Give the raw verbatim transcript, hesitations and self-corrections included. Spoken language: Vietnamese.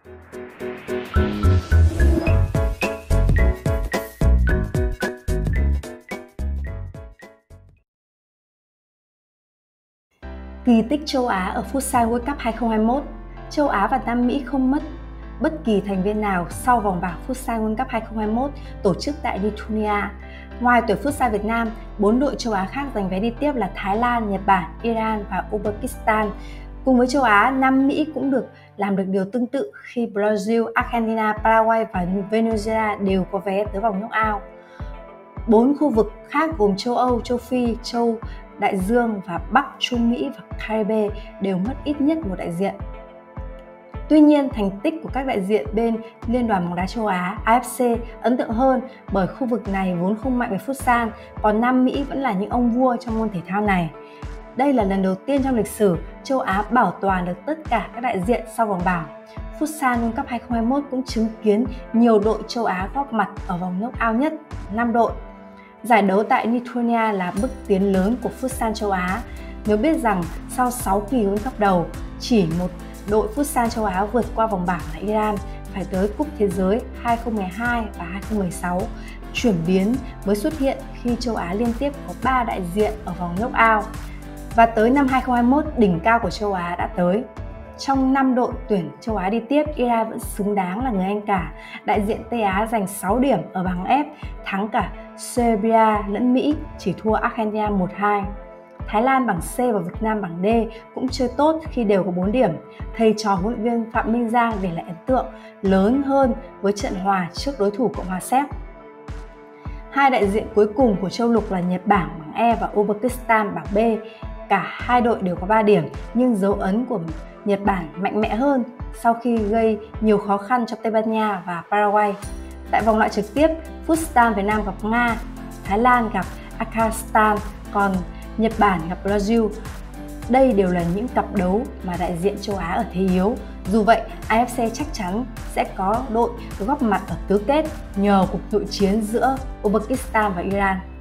Kỳ tích châu Á ở Futsal World Cup hai không hai mốt, châu Á và Nam Mỹ không mất bất kỳ thành viên nào sau vòng bảng Futsal World Cup hai không hai mốt tổ chức tại Lithuania. Ngoài tuyển Futsal Việt Nam, bốn đội châu Á khác giành vé đi tiếp là Thái Lan, Nhật Bản, Iran và Uzbekistan. Cùng với châu Á, Nam Mỹ cũng được làm được điều tương tự khi Brazil, Argentina, Paraguay và Venezuela đều có vé tới vòng knock-out. Bốn khu vực khác gồm châu Âu, châu Phi, châu Đại Dương và Bắc Trung Mỹ và Caribe đều mất ít nhất một đại diện. Tuy nhiên, thành tích của các đại diện bên Liên đoàn bóng đá châu Á A F C ấn tượng hơn bởi khu vực này vốn không mạnh về futsal, còn Nam Mỹ vẫn là những ông vua trong môn thể thao này. Đây là lần đầu tiên trong lịch sử châu Á bảo toàn được tất cả các đại diện sau vòng bảng. Futsal World Cup hai không hai mốt cũng chứng kiến nhiều đội châu Á góp mặt ở vòng knock-out nhất, năm đội. Giải đấu tại Lithuania là bước tiến lớn của Futsal châu Á. Nếu biết rằng sau sáu kỳ World Cup đầu, chỉ một đội Futsal châu Á vượt qua vòng bảng là Iran phải tới Cúp Thế giới hai không một hai và hai không một sáu. Chuyển biến mới xuất hiện khi châu Á liên tiếp có ba đại diện ở vòng knock-out. Và tới năm hai không hai mốt, đỉnh cao của châu Á đã tới. Trong năm đội tuyển châu Á đi tiếp, Iran vẫn xứng đáng là người anh cả. Đại diện Tây Á giành sáu điểm ở bảng F, thắng cả Serbia lẫn Mỹ, chỉ thua Argentina một hai. Thái Lan bảng C và Việt Nam bảng D cũng chơi tốt khi đều có bốn điểm. Thầy trò huấn luyện viên Phạm Minh Giang để lại ấn tượng lớn hơn với trận hòa trước đối thủ Cộng hòa Séc. Hai đại diện cuối cùng của châu lục là Nhật Bản bảng E và Uzbekistan bảng B. Cả hai đội đều có ba điểm, nhưng dấu ấn của Nhật Bản mạnh mẽ hơn sau khi gây nhiều khó khăn cho Tây Ban Nha và Paraguay. Tại vòng loại trực tiếp, Futsal Việt Nam gặp Nga, Thái Lan gặp Kazakhstan, còn Nhật Bản gặp Brazil. Đây đều là những cặp đấu mà đại diện châu Á ở thế yếu. Dù vậy, A F C chắc chắn sẽ có đội góp mặt ở tứ kết nhờ cuộc nội chiến giữa Uzbekistan và Iran.